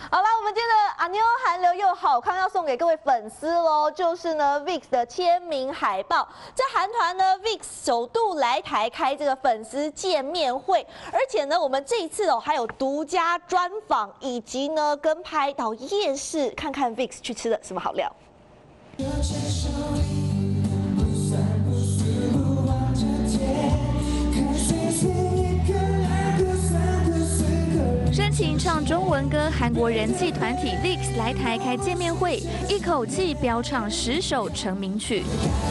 好了，我们今天的阿妞韩流又好康要送给各位粉丝喽，就是呢 VIX 的签名海报。这韩团呢 VIX 首度来台开这个粉丝见面会，而且呢，我们这一次哦还有独家专访，以及呢跟拍到夜市看看 VIX 去吃的什么好料。 深情唱中文歌，韩国人气团体 VIX 来台开见面会，一口气飙唱10首成名曲。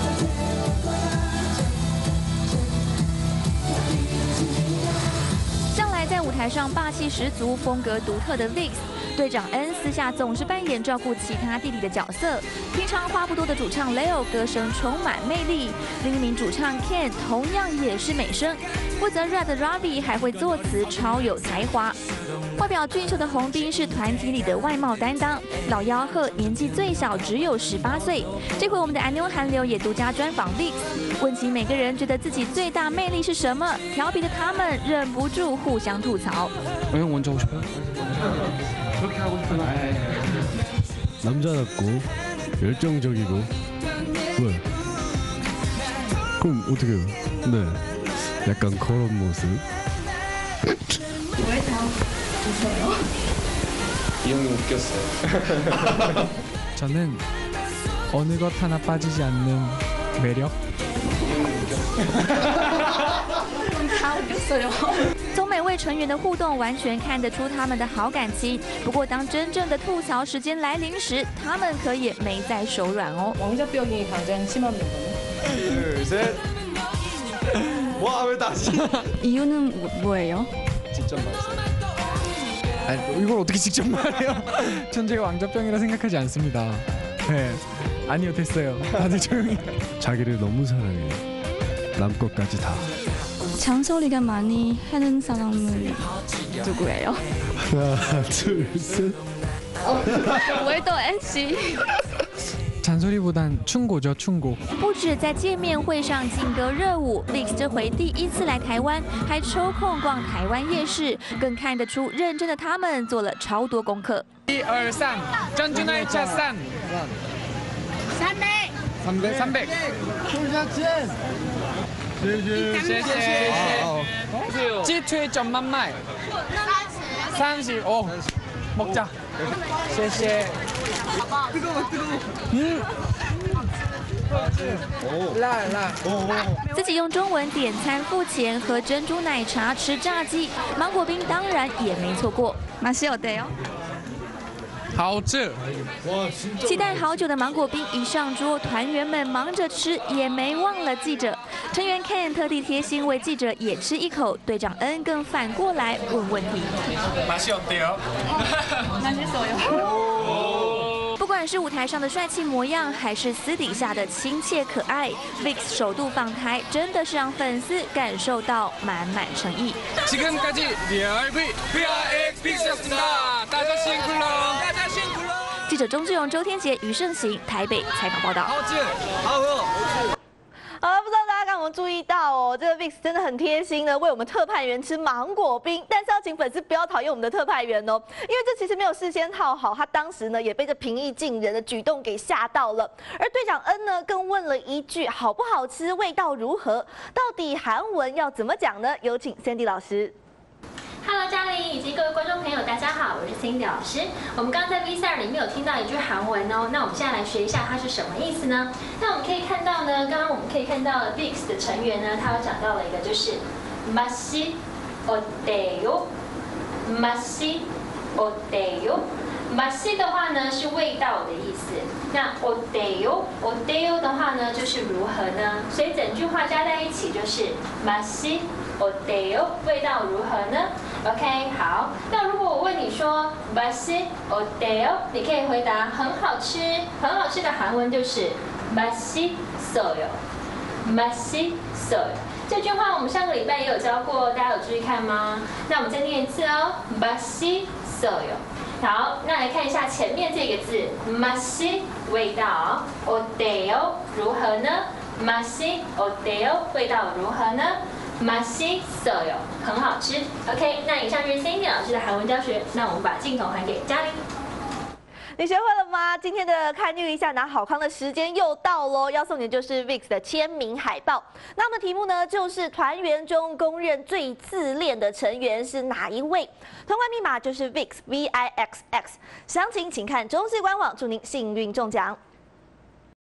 向来在舞台上霸气十足、风格独特的 VIX。 队长恩私下总是扮演照顾其他弟弟的角色，平常话不多的主唱 Leo 歌声充满魅力，另一名主唱 Ken 同样也是美声，负责 rap 的 Robbie 还会作词，超有才华。外表俊秀的洪彬是团体里的外貌担当，老吆喝年纪最小只有18岁。这回我们的안녕韩流也独家专访 VIX， 问起每个人觉得自己最大魅力是什么，调皮的他们忍不住互相吐槽。 먼저 하고 싶어요? 그렇게 하고 싶은 남자답고 열정적이고 왜? 그럼 어떻게 해요? 네 약간 그런 모습 왜 다 웃어요? 이 형이 웃겼어요. 저는 어느 것 하나 빠지지 않는 매력. 他웃겼어요. 从每位成员的互动，完全看得出他们的好感情。不过，当真正的吐槽时间来临时，他们可也没再手软哦。 왕자병이 가장 심한 멤버는? 둘, 셋. 와, 왜 다시? 이유는 뭐예요? 직접 말했어요. 아니, 이걸 어떻게 직접 말해요? 전 제가 왕자병이라 생각하지 않습니다. 네, 아니요 됐어요. 다들 조용히. 자기를 너무 사랑해요 남 것까지 다 잔소리가 많이 하는 사람은 누구예요? 하나 둘셋 왜 또 NC? 잔소리보단 충고죠, 충고. 不止在见面会上劲歌热舞 ，VIX 这回第一次来台湾，还抽空逛台湾夜市，更看得出认真的他们做了超多功课。 1, 2, 3. 전주나이차 산. 300. 300.谢谢. 찌推점 만말. 30. 오. 먹자. 谢谢.辣。 自己用中文点餐付钱，喝珍珠奶茶，吃炸鸡，芒果冰当然也没错过。 맛이 어때요? 好吃。 期待好久的芒果冰一上桌，团员们忙着吃，也没忘了记者。成员 Ken 特地贴心为记者也吃一口，队长恩更反过来问问题。 맛이 어때요? 맛있어요. 不管是舞台上的帅气模样，还是私底下的亲切可爱 ，VIX 首度访台，真的是让粉丝感受到满满诚意。 지금까지 리얼V VRX 빅스였습니다. 다자 싱글러. 다자 싱글러. 记者钟志勇、周天杰、于胜行台北采访报道。 好了，不知道大家刚刚有没有注意到哦，这个 VIX 真的很贴心的为我们特派员吃芒果冰，但是要请粉丝不要讨厌我们的特派员哦，因为这其实没有事先套好，他当时呢也被这平易近人的举动给吓到了。而队长恩呢更问了一句好不好吃，味道如何？到底韩文要怎么讲呢？有请 Sandy 老师。 Hello， 嘉玲以及各位观众朋友，大家好，我是 Cindy 老师。我们刚刚在 V2 里面有听到一句韩文哦，那我们现在来学一下它是什么意思呢？那我们可以看到呢，刚刚我们可以看到 VIX 的成员呢，他有讲到了一个就是맛이 어때요？ 맛이 어때요？ 맛이的话呢是味道的意思，那어때요的话呢就是如何呢？所以整句话加在一起就是맛이 어때요？ 味道如何呢 ？OK， 好。那如果我问你说맛이 어때요？ 你可以回答很好吃，很好吃的韩文就是맛있어요。맛있어요。这句话我们上个礼拜也有教过，大家有注意看吗？那我们再念一次哦，맛있어요。 好，那来看一下前面这个字，맛이味道，어때요如何呢？맛이 어때요味道如何呢？ 맛있어요，很好吃。OK， 那以上就是 Cindy 老师的韩文教学，那我们把镜头还给嘉玲。 你学会了吗？今天的看绿一下拿好康的时间又到喽，要送你的就是 VIX 的签名海报。那我们的题目呢，就是团员中公认最自恋的成员是哪一位？通关密码就是 VIX VIXX， 详情请看中视官网，祝您幸运中奖。